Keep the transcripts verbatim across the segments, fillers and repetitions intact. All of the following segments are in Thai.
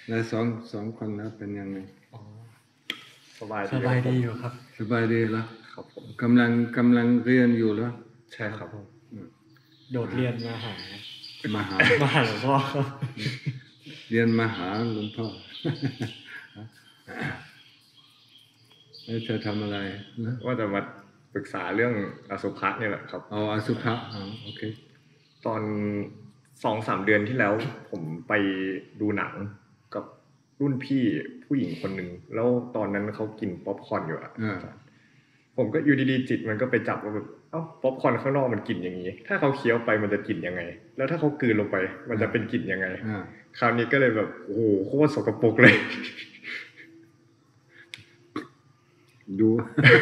แล้วสองสองคนแล้วเป็นยังไงสบายดีสบายดีอยู่ครับสบายดีแล้วครับผมกำลังกำลังเรียนอยู่แล้วใช่ครับผมโดดเรียนมาหามาหามาหาหลวงพ่อเรียนมาหาหลวงพ่อแล้วจะทำอะไรนะว่าจะมาปรึกษาเรื่องอสุภะนี่แหละครับอ๋ออสุภะอ๋อโอเคตอนสองสามเดือนที่แล้วผมไปดูหนังกับรุ่นพี่ผู้หญิงคนหนึ่งแล้วตอนนั้นเขากินป๊อปคอร์นอยู่อ่ะผมก็อยู่ดีๆจิตมันก็ไปจับว่าแบบเอ้าป๊อปคอร์นข้างนอกมันกลิ่นอย่างนี้ถ้าเขาเคี้ยวไปมันจะกลิ่นยังไงแล้วถ้าเขากลืนลงไปมันจะเป็นกลิ่นยังไงคราวนี้ก็เลยแบบโอ้โหโคตรสกปรกเลยดู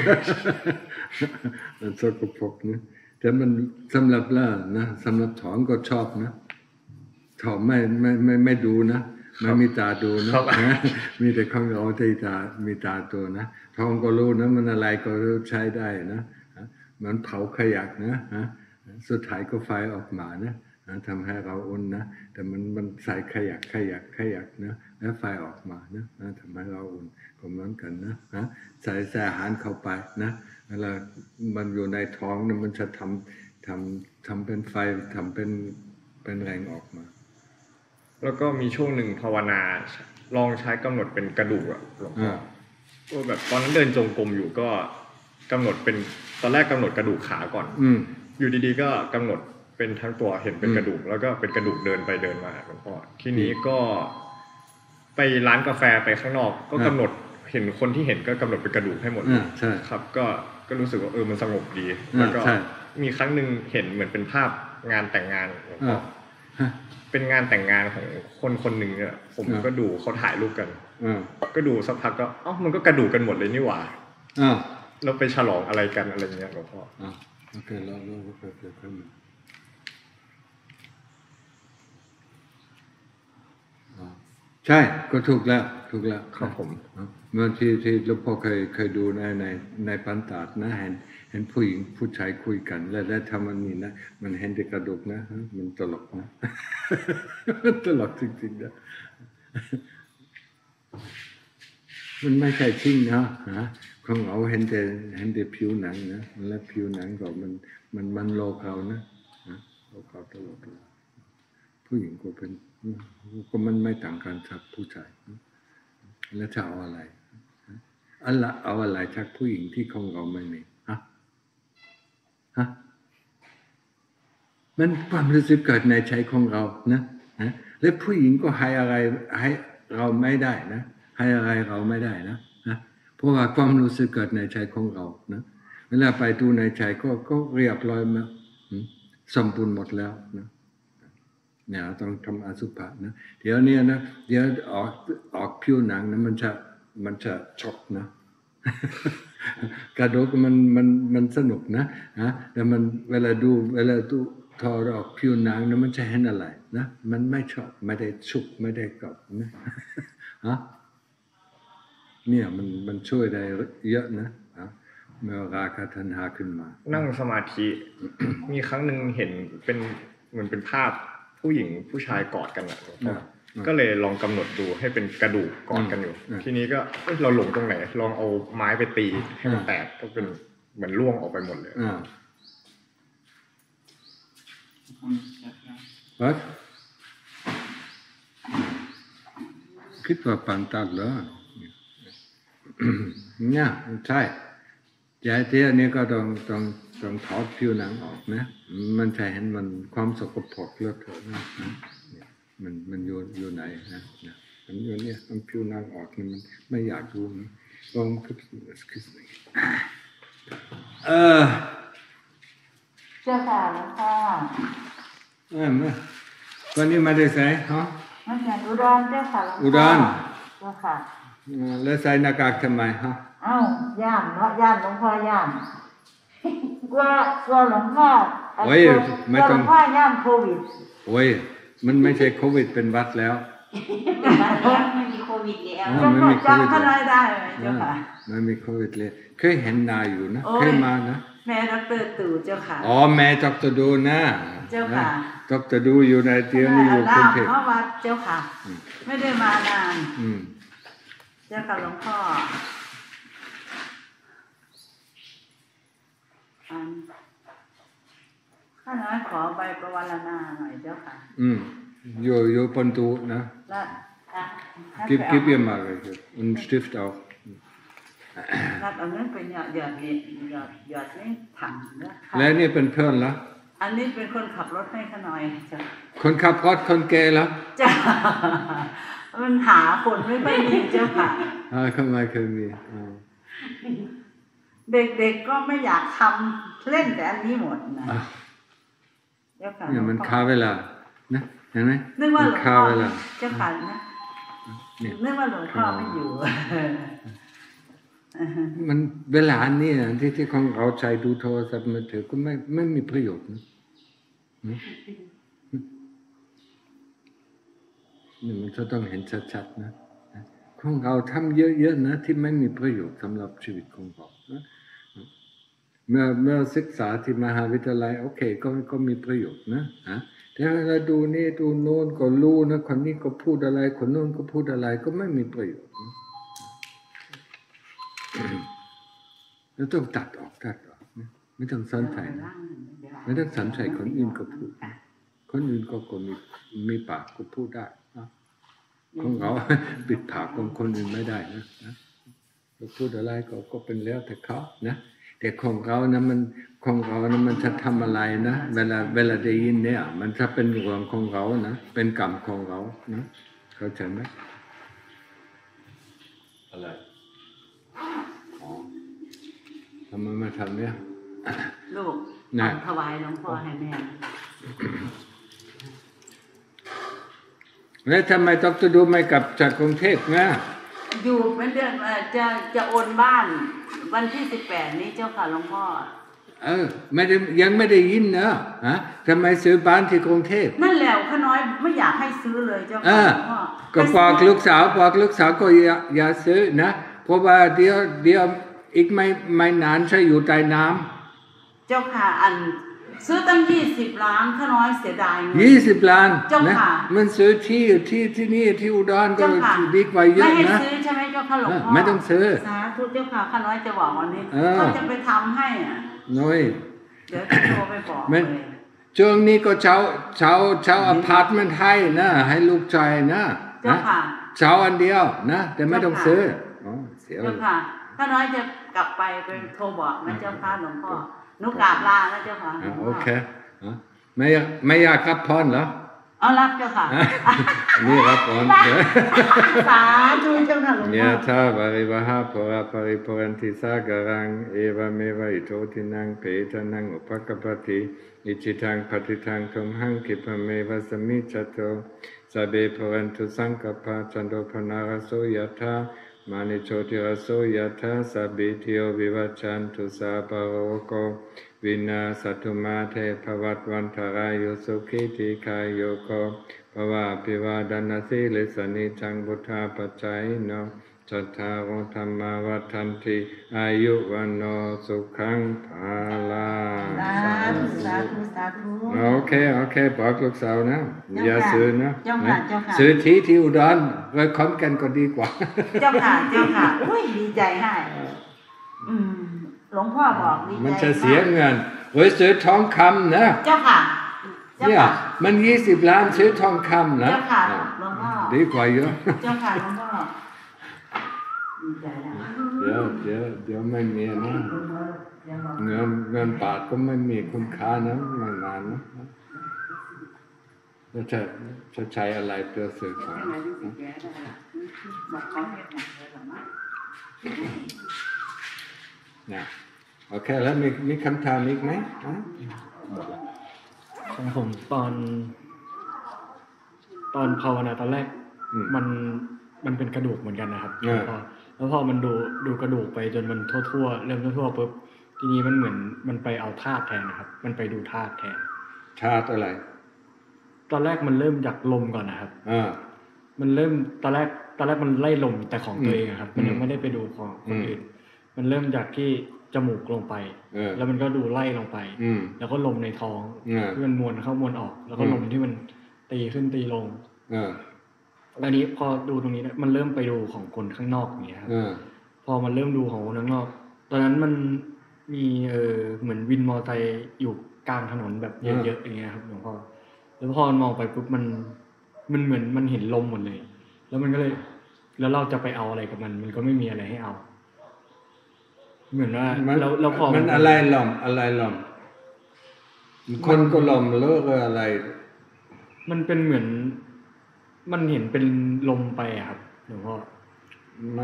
มันสกปรกนะแต่มันสำหรับล่านะสำหรับถอนก็ชอบนะถอนไม่ไม่ไม่ไม่ดูนะไม่มีตาดูนะมีแต่ของเราที่ตามีตาตัวนะทองก็รู้นะมันอะไรก็ใช้ได้นะมันเผาขยะนะฮะสุดท้ายก็ไฟออกมานะทำให้เราอุ่นนะแต่มันมันใส่ขยะขยะขยะนะแล้วไฟออกมานะทำให้เราอุ่นก็เหมือนกันนะฮะใส่ใส่อาหารเข้าไปนะเวลามันอยู่ในท้องนะมันจะทำทำทำเป็นไฟทำเป็นเป็นแรงออกมาแล้วก็มีช่วงหนึ่งภาวนาลองใช้กำหนดเป็นกระดูกอะหลวงพ่อก็แบบตอนนั้นเดินจงกรมอยู่ก็กำหนดเป็นตอนแรกกำหนดกระดูกขาก่อนอยู่ดีๆก็กำหนดเป็นทั้งตัวเห็นเป็นกระดูกแล้วก็เป็นกระดูกเดินไปเดินมาหลวงพ่อทีนี้ก็ไปร้านกาแฟไปข้างนอกก็กำหนดเห็นคนที่เห็นก็กำหนดเป็นกระดูกให้หมดใช่ครับก็ก็รู้สึกว่าเออมันสงบดีแล้วก็มีครั้งนึงเห็นเหมือนเป็นภาพงานแต่งงานหลวงพ่อเป็นงานแต่งงานของคนคนหนึ่งเนี่ยผมก็ดูเขาถ่ายรูปกันก็ดูสักพักก็เอ้ามันก็กระดูกกันหมดเลยนี่หว่าแล้วไปฉลองอะไรกันอะไรเงี้ยหลวงพ่อโอเคแล้วแล้วก็เกิดขึ้นใช่ก็ถูกแล้วถูกแล้วครับผมเมื่อที่ที่หลวงพ่อเคยเคยดูในในในปันตาดนะเห็นเห็นผู้หญิงผู้ชายคุยกันแล้วแล้วถ้ามันมีนะมันเห็นแต่กระดูกนะมันตลกนะตลกจริงๆนะมันไม่ใช่จริงนะฮะของเราเห็นแต่เห็นแต่ผิวหนังนะแล้วผิวหนังก็มันมันมันโลกเรานะโลกเราตลกผู้หญิงก็เป็นก็มันไม่ต่างกันจากผู้ชายแล้วจะเอาอะไรอะไรเอาอะไรจากผู้หญิงที่ของเราไม่มีฮะฮะมันความรู้สึกเกิดในใจของเรานะนะและผู้หญิงก็ให้อะไรให้เราไม่ได้นะให้อะไรเราไม่ได้นะนะเพราะว่าความรู้สึกเกิดในใจของเรานะเวลาไปดูในใจก็ก็เรียบร้อยมาสมบูรณ์หมดแล้วนะเนี่ยต้องทำอสุภะนะเดี๋ยวนี้นะเดี๋ยวออกออกผิวหนังนะมันจะมันจะช็อกนะกระดูกมันมันมันสนุกนะฮะแต่มันเวลาดูเวลาดูทอออกผิวหนังนะมันจะเห็นอะไรนะมันไม่ชอบไม่ได้ชุกไม่ได้กรอบนะฮะเนี่ยมันมันช่วยได้เยอะนะฮะเมื่อราคะตัณหาขึ้นมานั่งสมาธิ มีครั้งหนึ่งเห็นเป็นเหมือนเป็นภาพผู้หญิงผู้ชายกอดกันอ่ะก็เลยลองกำหนดดูให้เป็นกระดูกกอดกันอยู่ทีนี้ก็เราหลงตรงไหนลองเอาไม้ไปตีให้มันแตกก็เป็นเหมือนร่วงออกไปหมดเลยวัดคิดว่าปันตัดเหรอเนี่ยใช่ใจเที่ยนี้ก็ต้องต้องต้องถอดผิวหนังออกนะมันจะเห็นมันความสกปรกเลอะเทอะนะมันมันอยู่อยู่ไหนนะมันอยู่เนี่ยมันผิวหนังออกมันไม่อยากดูนะลองคิดคิดเออเจ้าค่ะหลวงพ่อเออมาวันนี้มาได้ใส่ฮะมาจากอุดรเจ้าค่ะหลวงพ่ออุดรเจ้าค่ะแล้วใส่หน้ากากทำไมฮะเอ้าย่ามเนาะย่ามหลวงพ่อย่ามกลัวกลัวหลวงพ่อโอ้ยไม่ต้องหลวงพ่อย่ามโควิดโอ้ยมันไม่ใช่โควิดเป็นวัดแล้วไม่มีโควิดแล้วไม่มีโควิดได้ได้เจ้าค่ะไม่มีโควิดเลยเคยเห็นนาอยู่นะเคยมานะแม่ดอกเตอรตู่เจ้าค่ะอ๋อแม่ดรดูนะเจ้าค่ะดรดูอยู่ในเตียงนี่อยู่กรุงเทพเพราะวัดเจ้าค่ะไม่ได้มานานเจ้าค่ะหลวงพ่อข้าน้อยขอใบประวารณาหน่อยเจ้าค่ะอืมอยู่อยู่บนตู้นะ Gib, gib ihr mal welche und einen Stift auch. รับเอาเงินไปหยอดหยอดเหรียญหยอดหยอดนี่ถังนะแล้วนี่เป็นเพื่อนเหรออันนี้เป็นคนขับรถให้ข้าน้อยจ้ะคนขับรถคนแก่เหรอจ้ะมันหาคนไม่ค่อยมีเจ้าค่ะอ่าทำไมเคยมีเด็กๆก็ไม่อยากทำเล่นแต่อันนี้หมดนะเจ้าค่ะเนี่ยมันคาเวลานะเห็นไหมนึกว่าหลวงพ่อเจ้าค่ะนะนึกว่าหลวงพ่อไม่อยู่มันเวลานี้นะที่ที่ของเราใช้ดูโทรศัพท์มือถือก็ไม่ไม่มีประโยชน์นะนี่มันจะต้องเห็นชัดๆนะของเราทำเยอะๆนะที่ไม่มีประโยชน์สำหรับชีวิตของเรานะเมื่อเมื่อศึกษาที่มหาวิทยาลัยโอเคก็ก็มีประโยชน์นะฮะแต่เวลาดูนี่ดูโน้นก็รู้นะคนนี้ก็พูดอะไรคนโน้นก็พูดอะไรก็ไม่มีประโยชน์นะแล้วต้องตัดออกตัดออกนะไม่ต้องสนใจนะไม่ต้องสนใจคนอื่นก็พูดคนอื่นก็ก็มีมีปากก็พูดได้นะของเราปิดปากของคนอื่นไม่ได้นะนะเราพูดอะไรก็ก็เป็นแล้วแต่เขานะแต่ของเรานะมันของเรานะมันจะทำอะไรนะเวลาเวลาได้ยินเนี่ยมันจะเป็นเรื่องของเรานะเป็นกรรมของเรานะเข้าใจไหมอะไรอ๋อทำไมมาทำเนี่ยลูกถวายหลวงพ่อให้แม่แล้วทำไมต้องจะดูไม่กลับจากกรุงเทพนะอยู่เป็นเดือนจะจะโอนบ้านวันที่สิบแปดนี้เจ้าค่ะหลวงพ่อเออไม่ได้ยังไม่ได้ยินนะฮะทำไมซื้อบ้านที่กรุงเทพนั่นแหละข้าน้อยไม่อยากให้ซื้อเลยเจ้าค่ะหลวงพ่อก็บอกลูกสาวบอกลูกสาวก็อย่าอย่าซื้อนะเพราะว่าเดี๋ยวเดี๋ยวอีกไม่ไม่นานจะอยู่ใต้น้ำเจ้าค่ะอันซื้อตั้งยี่สิบล้านข้าน้อยเสียดายเงินยี่สิบล้านเจ้าค่ะมันซื้อที่ที่ที่นี่ที่อุดรก็ดีกว่าเยอะนะไม่ให้ซื้อใช่ไหมเจ้าค่ะหลวงพ่อไม่ต้องซื้อสาธุเจ้าค่ะข้าน้อยจะบอกวันนี้เขาจะไปทำให้อ่ะน้อยเดี๋ยวจะโทรไปบอกเลยช่วงนี้ก็เช่าเช่าเช่าอพาร์ตเมนต์ให้นะให้ลูกชายนะเจ้าค่ะเช่าอันเดียวนะแต่ไม่ต้องซื้ออ๋อเสียเจ้าค่ะข้าน้อยจะกลับไปเป็นโทรบอกนะเจ้าค่ะหลวงพ่อนุกราบลานะเจ้าค่ะโอเคไม่ไม่อยากรับพรเหรอเอารับเจ้าค่ะนี่รับพรสาธุเจ้าค่ะหลวงพ่อยะถาวาริวหาภวะปริปุเรนติสาการังเอวเมวะอิโตทินังเปตานังอุปกัปปติอิจิตังปฏิทังตุมหังคิปะเมวะสมิจจโตสัพเพปุเรนตุสังกัปปะจันโทปนารโสยถามานิโชติรโสยถาสัพพิติโยวิวัจจันตุสัพพะโรโควินาศตุมาเทภวัตวันทรายุสุขิติกายโยโกภวะปิวาดานาสิลิสนิจังบุทธาปัจจัยโนจัตตารุธรรมาวัฏันติอายุวันโนสุขังภาลังสาธุสาธุสาธุโอเคโอเคบอกลูกสาวนะอย่าซื้อนะเจ้าค่ะเจ้าค่ะซื้อที่ที่อุดรไว้ค้ำกันก็ดีกว่าเจ้าค่ะเจ้าค่ะอุ้ยดีใจให้อืมหลวงพ่อบอกดีใจมันจะเสียเงินไว้ซื้อทองคำนะเจ้าค่ะเนี่ยมันยี่สิบล้านซื้อทองคำนะเจ้าค่ะหลวงพ่อดีกว่าเยอะเจ้าค่ะหลวงพ่อดีใจแล้วเดี๋ยวเดี๋ยวเดี๋ยวไม่มีนะเงินเงินบาทก็ไม่มีคุณค่านะไม่นานนะแล้วจะจะใช้อะไรเพื่อซื้อของนะโอเคแล้วมีมีคำถามอีกไหมของผมตอนตอนภาวนาตอนแรกมันมันเป็นกระดูกเหมือนกันนะครับแล้วพอแล้วพอมันดูดูกระดูกไปจนมันทั่วๆเริ่มทั่วๆปุ๊บทีนี้มันเหมือนมันไปเอาธาตุแทนนะครับมันไปดูธาตุแทนธาตุอะไรตอนแรกมันเริ่มจากลมก่อนนะครับอ่ามันเริ่มตอนแรกตอนแรกมันไล่ลมแต่ของตัวเองครับมันยังไม่ได้ไปดูของคนอื่นมันเริ่มจากที่จมูกลงไปเออแล้วมันก็ดูไล่ลงไปอืมแล้วก็ลมในท้องเออที่มันมวนเข้ามวนออก แล้วก็อืมลมที่มันตีขึ้นตีลงเอออันนี้พอดูตรงนี้มันเริ่มไปดูของคนข้างนอกอย่างเงี้ยครับเออพอมันเริ่มดูของคนข้างนอก ตอนนั้นมันมีเออเหมือนวินมอเตอร์ไซค์อยู่กลางถนนแบบเยอะๆอย่างเงี้ยครับหลวงพ่อแล้วพอมันมองไปปุ๊บมันมันเหมือนมันเห็นลมหมดเลย แล้วมันก็เลย แล้วเราจะไปเอาอะไรกับมัน มันก็ไม่มีอะไรให้เอา เหมือนว่ามันแล้วแล้วพอมันอะไรหล่อมอะไรหล่อมคนก็หล่อมเลิกอะไรมันเป็นเหมือน มันเห็นเป็นลมไปอะครับหลวงพ่อมัน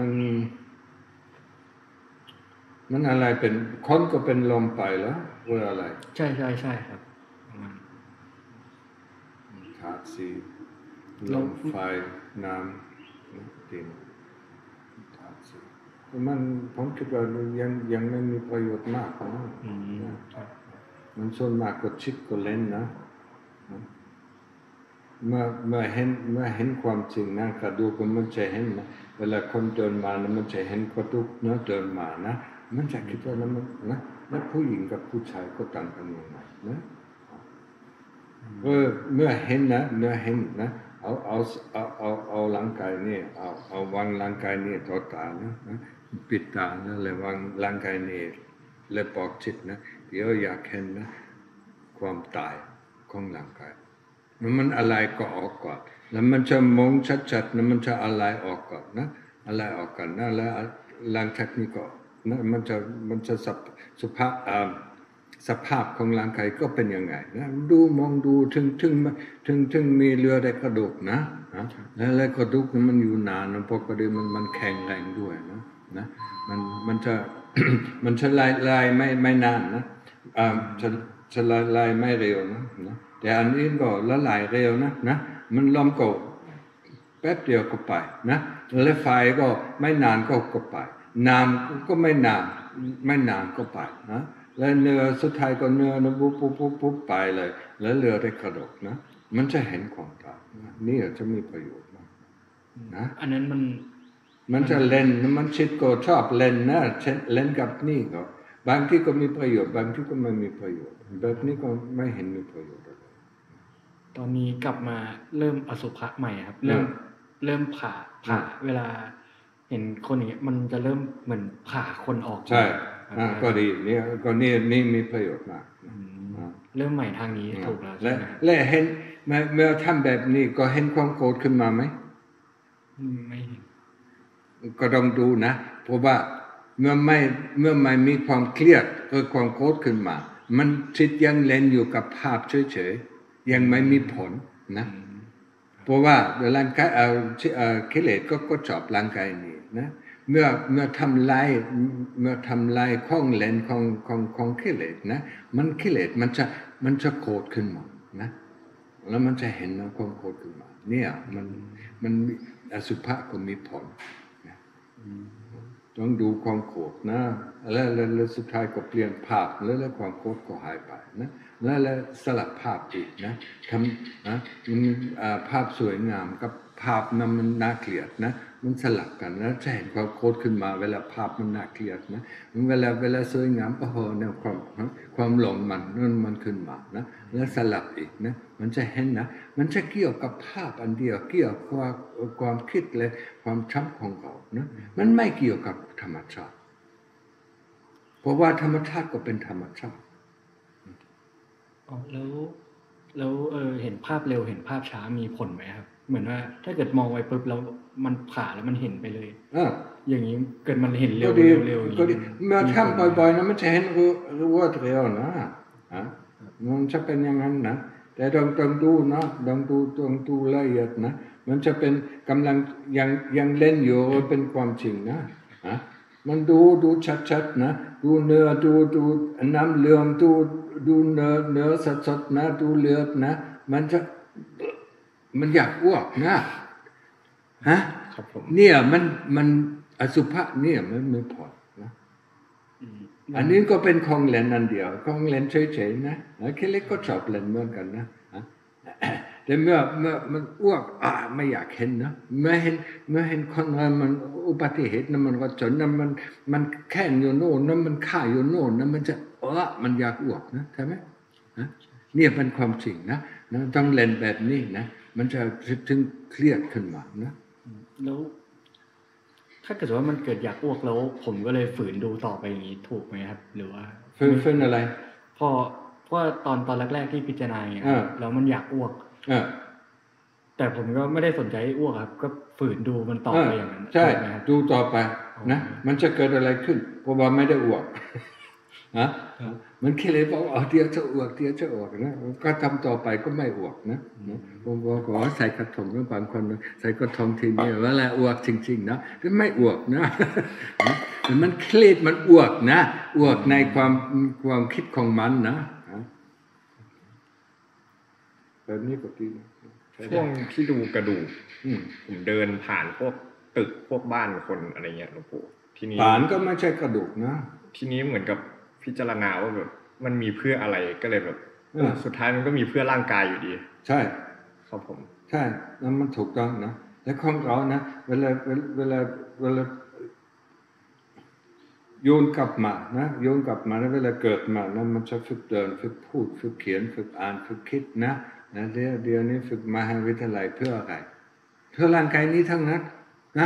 มันอะไรเป็นคนก็เป็นลมไปแล้วหรืออะไรใช่ใช่ใช่ครับประมาณธาตุสี่ลเรามไฟน้ำดินธาตุสี่มันผมคิดว่ายังยังไม่มีประโยชน์มากนะอืมครับมันส่วนมากก็ชิดก็เล่นนะเมื่อเมื่อเห็นเมื่อเห็นความจริงนะกระดูกมันจะเห็นนะเวลาคนเดินมานะมันจะเห็นกระดูกเนื้อเดินมานะมันจะคิดว่ามันนะแล้วผู้หญิงกับผู้ชายก็ต่างกันยังไงนะเออเมื่อเห็นนะเมื่อเห็นนะเอาเอาเอาเอาเอาร่างกายนี่เอาเอาวางร่างกายนี่ต่อตานะนะปิดตานะแล้ววางร่างกายนี่แล้วบอกจิตนะเดี๋ยวอยากเห็นนะความตายของร่างกายมันอะไรก็ออกก่อนแล้วมันจะมองชัดๆนะมันจะอะไรออกก่อนนะอะไรออกก่อนนะแล้วหลังจากนี้ก็นะมันจะมันจะสภสภาพสภาพของร่างกายก็เป็นยังไงนะดูมองดูถึงถึงถึงถึงมีเลือดในกระดูกนะนะแล้วแล้วกระดูกมันอยู่นานนะเพราะกระดูกมันมันแข็งแรงด้วยนะนะมันมันจะ มันจะลายลายไม่ไม่นานนะอ่าจะจะลายลายไม่เร็วนะนะแต่อันนี้ก็ละลายเร็วนะนะมันลมก็แป๊บเดียวก็ไปนะแล้วไฟก็ไม่นานก็ก็ไปน้ำก็ไม่นานไม่นานก็ไปนะแล้วเนื้อสุดท้ายก็เนื้อนะปุ๊บปุ๊บปุ๊บปุ๊บไปเลยแล้วเหลือแต่กระดูกนะมันจะเห็นความตายนี่จะมีประโยชน์มากนะอันนั้นมันมันจะเล่นมันชิดก็ชอบเล่นนะเล่นกับนี่ก็บางที่ก็มีประโยชน์บางที่ก็ไม่มีประโยชน์แบบนี้ก็ไม่เห็นมีประโยชน์อะไรตอนนี้กลับมาเริ่มอสุภะใหม่ครับเริ่มเริ่มผ่าผ่าเวลาเห็นคนอย่างเงี้ยมันจะเริ่มเหมือนผ่าคนออกใช่อ่าก็ดีนี่ก็นี่นี่มีประโยชน์มากเริ่มใหม่ทางนี้ถูกแล้วและและเห็นเมื่อเมื่อทำแบบนี้ก็เห็นความโกรธขึ้นมาไหมไม่เห็นก็ต้องดูนะเพราะว่าเมื่อไม่เมื่อไม่มีความเครียดเกิดความโกรธขึ้นมามันจิตยังเล่นอยู่กับภาพเฉยๆยังไม่มีผลนะเพราะว่าร่างกายเอากิเลสก็ก็จอบร่างกายนี้นะเมื่อเมื่อทำลายเมื่อทำลายข้องเล่นของของของกิเลสนะมันกิเลสมันจะมันจะโกรธขึ้นมานะแล้วมันจะเห็นนะความโกรธขึ้นมาเนี่ยมันมันอสุภะก็มีผลนะต้องดูความโกรธนะแล้วแล้วสุดท้ายก็เปลี่ยนภาพแล้วแล้วความโกรธก็หายไปนะแล้วแล้วสลับภาพอีกนะทำนะภาพสวยงามกับภาพนั้นมันน่าเกลียดนะมันสลับกันแล้วจะเห็นความโกรธขึ้นมาเวลาภาพมันน่าเกลียดนะเวลาเวลาสวยงามโอ้โหเนี่ยความความหลงมันนั่นมันขึ้นมานะแล้วสลับอีกนะมันจะเห็นนะมันจะเกี่ยวกับภาพอันเดียวเกี่ยวกับความคิดและความช้ำของเรานะมันไม่เกี่ยวกับธรรมชาติเพราะว่าธรรมชาติก็เป็นธรรมชาติอ๋อแล้วแล้วเออเห็นภาพเร็วเห็นภาพช้ามีผลไหมครับเหมือนว่าถ้าเกิดมองไว้ปุ๊บแล้วมันผ่าแล้วมันเห็นไปเลยอ่าอย่างนี้เกิดมันเห็นเร็วเร็วก็ดีเมื่อทำบ่อยๆนะมันจะเห็นรู้ว่าเร็วนะอ่ะมันจะเป็นอย่างนั้นนะแต่ต้องต้องดูนะต้องดูต้องดูละเอียดนะมันจะเป็นกำลังยังยังเล่นอยู่เป็นความจริงนะอ่ะมันดูดูชัดๆนะดูเนื้อดูดูน้ำเหลืองดูดูเนื้อเนื้อสดๆนะดูเลือดนะมันจะมันอยากอ้วกนะฮะเนี่ยมันมันอสุภะเนี่ยมันไม่พอนะอันนี้ก็เป็นของเล่นอันเดียวของเล่นเฉยๆนะคิดเล็กก็ชอบเล่นเหมือนกันนะแต่เมื่อเมื่อมันอ้วกอ่าไม่อยากเห็นนะเมื่อเห็นเมื่อเห็นคนเรามันอุบัติเหตุนั้นมันก็จนนั้นมันมันแค่นอยู่โน่นนั้นมันฆ่าอยู่โน่นนั้นมันจะเออมันอยากอ้วกนะใช่ไหมนะเนี่ยเป็นความจริงนะนะต้องเล่นแบบนี้นะมันจะถึงเครียดขึ้นมานะแล้วถ้าเกิดว่ามันเกิดอยากอ้วกแล้วผมก็เลยฝืนดูต่อไปอย่างนี้ถูกไหมครับหรือว่าฝืนฝืนอะไรพอเพราะตอนตอนแรกๆที่พิจารณาเนี่ยแล้วมันอยากอ้วกแต่ผมก็ไม่ได้สนใจอ้วกครับก็ฝืนดูมันต่อไปอย่างนั้นใช่ดูต่อไปนะมันจะเกิดอะไรขึ้นเพราะว่าไม่ได้อ้วกนะมันแค่เลยบอกอ๋อเดี๋ยวจะอ้วกเดี๋ยวจะอ้วกนะก็ทำต่อไปก็ไม่อ้วกนะผมบอกขอใส่กระถมบางคนใส่กระถมทีนี้เวลาอ้วกจริงๆนะก็ไม่อ้วกนะมันเครียดมันอ้วกนะอ้วกในความความคิดของมันนะแบบนี้ก็ดีช่วงที่ดูกระดูกผมเดินผ่านพวกตึกพวกบ้านคนอะไรเงี้ยหลวงปู่ทีนี้ผ่านก็ไม่ใช่กระดูกนะทีนี้เหมือนกับพิจารณาว่าแบบมันมีเพื่ออะไรก็เลยแบบสุดท้ายมันก็มีเพื่อร่างกายอยู่ดีใช่ครับผมใช่แล้วมันถูกต้องนะและของเรานะเวลาเวลาเวลาโยนกลับมานะโยนกลับมาแล้วเวลาเกิดมานะมันจะฝึกเดินฝึกพูดฝึกเขียนฝึกอ่านฝึกคิดนะนะเดี๋ยวเดี๋ยวนี้ฝึกมหาวิทยาลัยเพื่ออะไรเพื่อร่างกายนี้ทั้งนั้นนะ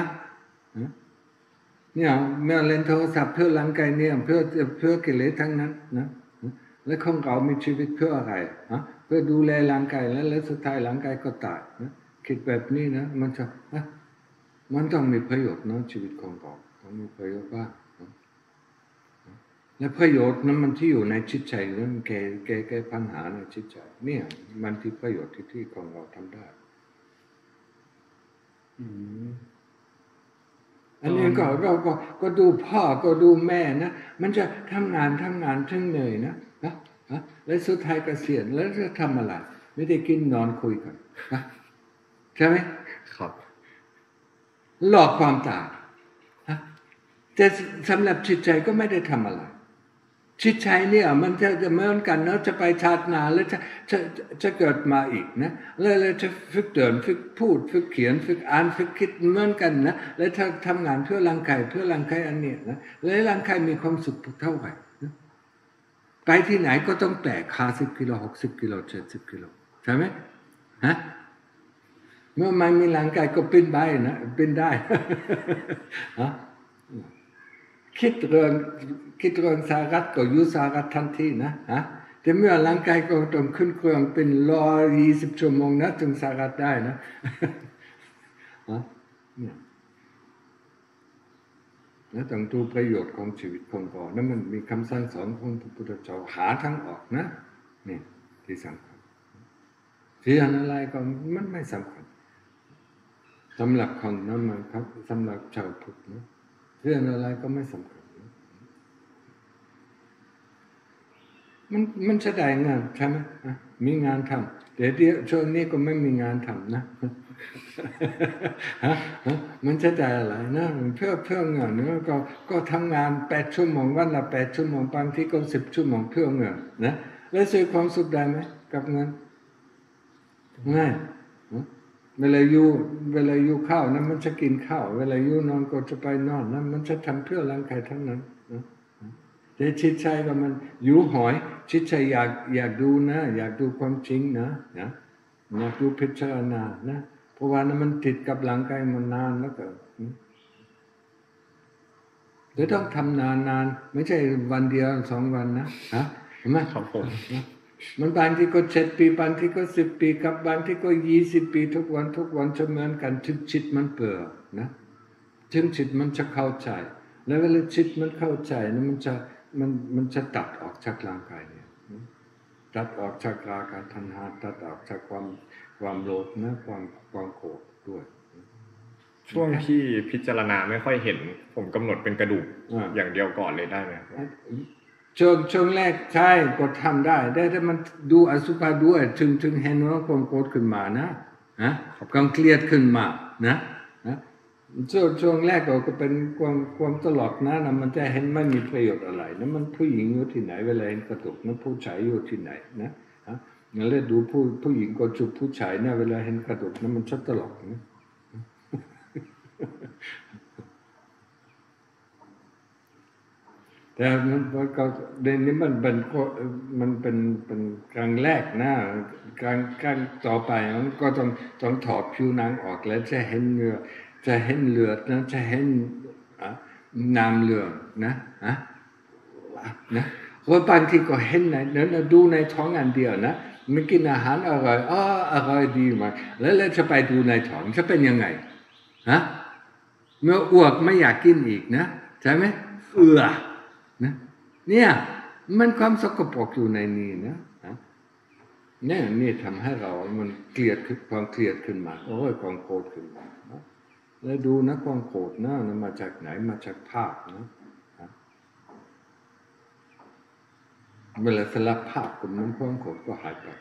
เนี่ยเมื่อเล่นโทรศัพท์เพื่อร่างกายเนี่ยเพื่อเพื่อกิเลสทั้งนั้นนะและของเรามีชีวิตเพื่ออะไรนะเพื่อดูแลร่างกายแล้วแล้วสุดท้ายร่างกายก็ตายนะคิดแบบนี้นะมันจะนะมันต้องมีประโยชน์นะชีวิตของเราต้องมีประโยชน์บ้างและประโยชน์นั้นมันที่อยู่ในจิตใจนั้นแก้แก้แก้ปัญหาในจิตใจเนี่ยมันที่ประโยชน์ที่ที่ของเราทำได้อันนี้ก็เราก็ก็ดูพ่อก็ดูแม่นะมันจะทำงานทำงานถึงเหนื่อยนะนะนะแล้วสุดท้ายเกษียณแล้วจะทำอะไรไม่ได้กินนอนคุยกันนะใช่ไหมครับหลอกความตายนะแต่สำหรับจิตใจก็ไม่ได้ทำอะไรจิตใจเนี่ยมันจะจะเหมือนกันนะจะไปชาติหน้าแล้วจะจะจะเกิดมาอีกนะแล้วเราจะฝึกเดินฝึกพูดฝึกเขียนฝึกอ่านฝึกคิดเหมือนกันนะแล้วถ้าทำงานเพื่อร่างกายเพื่อร่างกายอันเนี้ยนะแล้วร่างกายมีความสุขเท่าไหร่นะไปที่ไหนก็ต้องแบกห้าสิบกิโลหกสิบกิโลเจ็ดสิบกิโลใช่ไหมฮะเมื่อมันมีร่างกายก็เป็นได้นะเป็นได้ฮะคิดเรื่องคิดเรื่องสารัตก็อยู่สารัตทันทีนะฮะแต่เมื่อร่างกายก็ต้องขึ้นเครื่องเป็นร้อยยี่สิบชั่วโมงนะถึงสารัตได้นะฮะเนี่ยแล้วต้องดูประโยชน์ของชีวิตของเรานั่นมันมีคำสั่งสอนของพระพุทธเจ้าหาทางออกนะนี่ที่สำคัญที่อะไรก็มันไม่สำคัญสำหรับคนนั้นมันครับสำหรับชาวพุทธนะเรื่องอะไรก็ไม่สำคัญมันมันจะได้งานใช่ไหมมีงานทำเดี๋ยวเดี๋ยวช่วงนี้ก็ไม่มีงานทำนะฮะมันจะได้อะไรนะเพื่อเพื่อเงินนะก็ก็ทำงานแปดชั่วโมงวันละแปดชั่วโมงบางทีก็สิบชั่วโมงเพื่อเงินนะแล้วซื้อความสุขได้ไหมกับเงินง่ายเวลาอยู่เวลาอยู่ข้าวนั้นมันจะกินข้าวเวลาอยู่นอนก็จะไปนอนนั้นมันจะทำเพื่อร่างกายทั้งนั้นนะแต่จิตใจก็มันอยู่หอยจิตใจอยากอยากดูนะอยากดูความจริงนะนะอยากดูพิจารณานะเพราะว่านั้นมันติดกับร่างกายมันนานแล้วก็เดี๋ยวต้องทำนานๆไม่ใช่วันเดียวสองวันนะฮะเห็นไหมครับผมมันบางทีก็เจ็ดปีบางทีก็สิบปีกับบางทีก็ยี่สิบปีทุกวันทุกวันจะเหมือนกันถึงจิตมันเปิดนะถึงจิตมันจะเข้าใจแล้วเวลาจิตมันเข้าใจนะมันจะมันมันจะตัดออกจากร่างกายเนี่ยตัดออกจากราคะตัณหาตัดออกจากความความโลภนะความความโกรธด้วยช่วงที่พิจารณาไม่ค่อยเห็นผมกำหนดเป็นกระดูกอย่างเดียวก่อนเลยได้ไหมช่วงช่วงแรกใช่ก็ทำได้ได้ถ้ามันดูอสุภะด้วยถึงถึงเห็นว่าความโกรธขึ้นมานะนะความเครียดขึ้นมานะนะช่วงช่วงแรกก็เป็นความความตลอดนะนะมันจะเห็นไม่มีประโยชน์อะไรนะมันผู้หญิงอยู่ที่ไหนเวลาเห็นกระตุกมันผู้ชายอยู่ที่ไหนนะฮะแล้วดูผู้ผู้หญิงก็จูบผู้ชายนะเวลาเห็นกระดูกนั้นมันชอบตลกนะแต่มันก็เรื่องนี้มันเป็นก็มันเป็นเป็นครั้งแรกนะครั้งครั้งต่อไปมันก็ต้องต้องถอดผิวหนังออกแล้วจะเห็นเนื้อจะเห็นเลือดนะจะเห็นน้ำเลือดนะนะนะว่าบางทีก็เห็นในนั้นดูในท้องอันเดียวนะมันกินอาหารอร่อยอ๋ออร่อยดีมากแล้วเราจะไปดูในท้องจะเป็นยังไงฮะเมื่ออ้วกไม่อยากกินอีกนะใช่ไหมเอือนะเนี่ยมันความสกปรกอยู่ในนี้นะเนี่ยนี่ทำให้เรามันเกลียดความเกลียดขึ้นมาโอ้ยความโกรธขึ้นมานะแล้วดูนะความโกรธนะมันมาจากไหนมาจากภาพนะเวลาสลับภาพกับมันความโกรธก็หายไป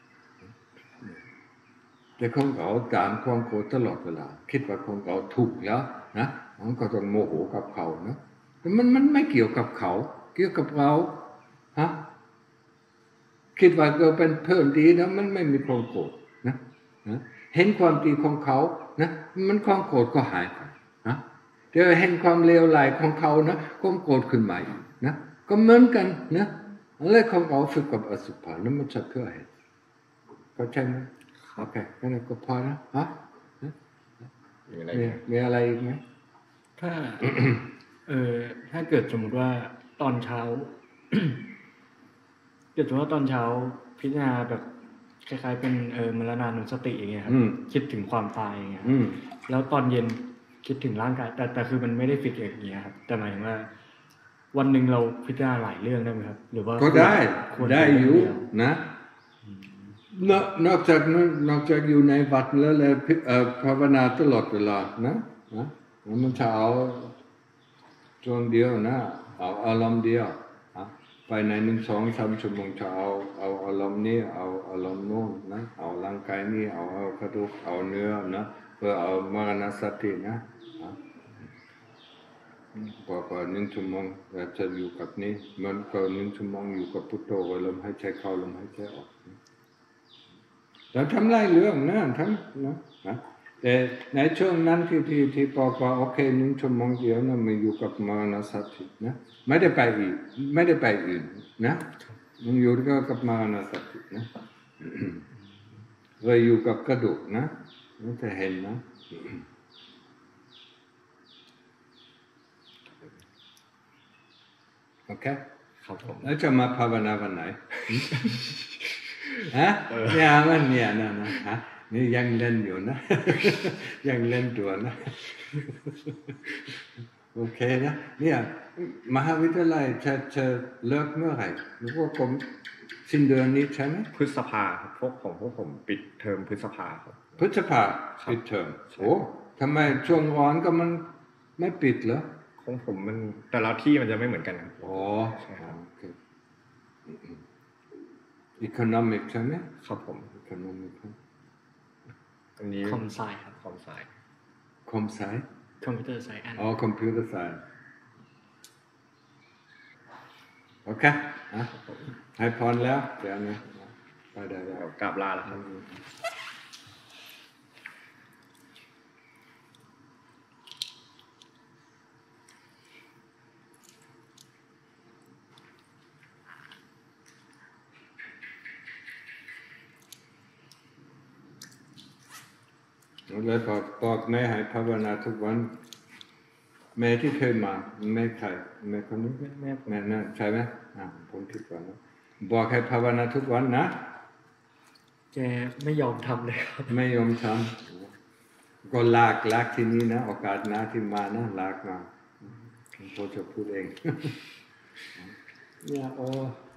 แต่ของเราตามความโกรธตลอดเวลาคิดว่าของเราถูกแล้วนะมันก็ต้องโมโหกับเขานะแต่มันมันไม่เกี่ยวกับเขาเกี่ยวกับเราฮะคิดว่าเราเป็นเพื่อนดีนะมันไม่มีความโกรธนะนะเห็นความดีของเขานะมันความโกรธก็หายไปนะแต่เห็นความเลวร้ายของเขานะความโกรธขึ้นมานะก็เหมือนกันนะอะไรของเราฝึกกับอสุภะนั้นมันจะเพื่อให้เข้าใจไหมโอเคงั้นก็พอนะฮะมีอะไรมีอะไรอีกไหมถ้า เออถ้าเกิดสมมติว่าตอนเช้า เกิดสมมติว่าตอนเช้าพิจารณาแบบคล้ายๆเป็นเออมรณานุสติอย่างเงี้ยครับคิดถึงความตายอย่างเงี้ยแล้วตอนเย็นคิดถึงร่างกายแต่แต่คือมันไม่ได้ฟิกอย่างเงี้ยครับแต่หมายถึงว่าวันหนึ่งเราพิจารณาหลายเรื่องได้ไหมครับหรือว่าก็ได้ได้อยู่นะนอกจากนอกจากอยู่ในวัดแล้วเลยภาวนาตลอดเวลานะนะมันจะเอาจนเดียวนะเอาอารมณ์เดียวไปในหนึ่งสองสามชั่วโมงจะเอาเอาอารมณ์นี้เอาอารมณ์โน้นนะเอาร่างกายนี้เอาเอากระดูกเอาเนื้อนะเพื่อเอามรณสตินะพอพอหนึ่งชั่วโมงจะอยู่กับนี้มันก็หนึ่งชั่วโมงอยู่กับพุทโธลมหายใจเข้าลมหายใจออกเราทำหลายเรื่องนะทำนะแต่ในช่วงนั้นที่ที่ที่บอกว่าโอเคหนึ่งชั่วโมงเดียวนะมันอยู่กับมรณสตินะไม่ได้ไปอีกไม่ได้ไปอื่นนะมันอยู่กับมรณสตินะเราอยู่กับกระดูกนะมันจะเห็นนะโอเคครับผมแล้วจะมาภาวนาวันไหนฮะเนี่ยมันเนี่ยนะนะฮะนี่ยังเล่นอยู่นะยังเล่นตัวนะโอเคนะเนี่ยมหาวิทยาลัยจะจะเลิกเมื่อไหร่หรือว่าผมสิ้นเดือนนี้ใช่ไหมพฤษภาครับพวกของพวกผมปิดเทอมพฤษภาครับพฤษภาปิดเทอมโอ้ทำไมช่วงร้อนก็มันไม่ปิดเหรอของผมมันแต่ละที่มันจะไม่เหมือนกันครับอ๋อใช่ครับeconomic ใช่ไหมครับผม economic อันนี้คอมไซครับคอมไซคอมไซคอมพิวเตอร์ไซน์อ๋อคอมพิวเตอร์ไซน์โอเคนะให้พรแล้วเดี๋ยวนะไปได้แล้วกราบลาแล้วครับแล้วก็บอกแม่ให้ภาวนาทุกวันแม่ที่เคยมาแม่ใครแม่คนนี้แม่แม่แม่นะใช่ไหมอ่าผมคิดว่านะบอกให้ภาวนาทุกวันนะแกไม่ยอมทำเลยครับไม่ยอมทำก็ลากลากที่นี่นะโอกาสหน้าที่มานะลากมาผมจะพูดเองเนี่ยโอ้